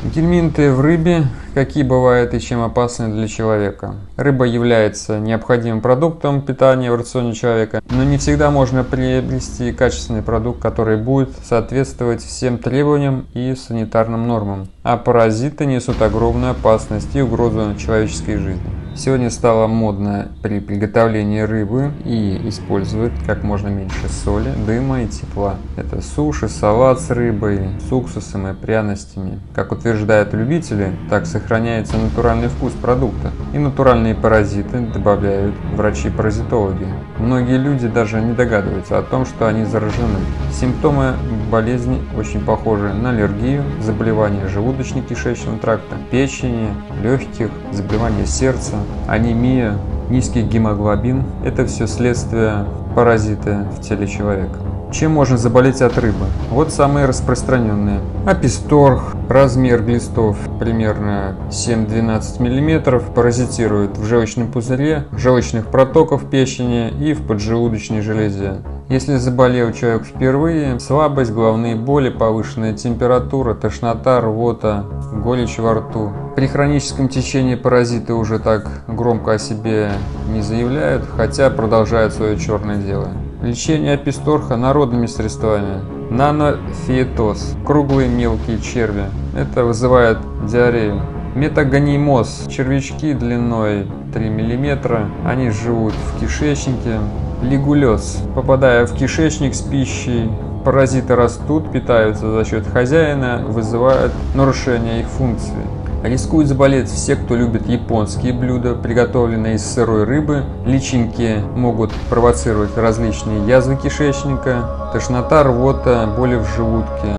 Гельминты в рыбе какие бывают и чем опасны для человека. Рыба является необходимым продуктом питания в рационе человека, но не всегда можно приобрести качественный продукт, который будет соответствовать всем требованиям и санитарным нормам. А паразиты несут огромную опасность и угрозу человеческой жизни. Сегодня стало модно при приготовлении рыбы и использовать как можно меньше соли, дыма и тепла. Это суши, салат с рыбой, с уксусом и пряностями. Как утверждают любители, так сохраняется натуральный вкус продукта. И натуральные паразиты добавляют врачи-паразитологи. Многие люди даже не догадываются о том, что они заражены. Симптомы болезни очень похожи на аллергию, заболевания желудочно-кишечного тракта, печени, легких, заболевания сердца, анемия, низкий гемоглобин – это все следствие паразита в теле человека. Чем можно заболеть от рыбы? Вот самые распространенные. Аписторх, размер глистов примерно 7-12 мм, паразитирует в желчном пузыре, желчных протоках печени и в поджелудочной железе. Если заболел человек впервые, слабость, головные боли, повышенная температура, тошнота, рвота, горечь во рту. При хроническом течении паразиты уже так громко о себе не заявляют, хотя продолжают свое черное дело. Лечение аписторха народными средствами. Нанофиетоз, круглые мелкие черви. Это вызывает диарею. Метагонимоз, червячки длиной 3 мм, они живут в кишечнике. Лигулез, попадая в кишечник с пищей, паразиты растут, питаются за счет хозяина, вызывают нарушение их функции. Рискуют заболеть все, кто любит японские блюда, приготовленные из сырой рыбы. Личинки могут провоцировать различные язвы кишечника, тошнота, рвота, боли в желудке.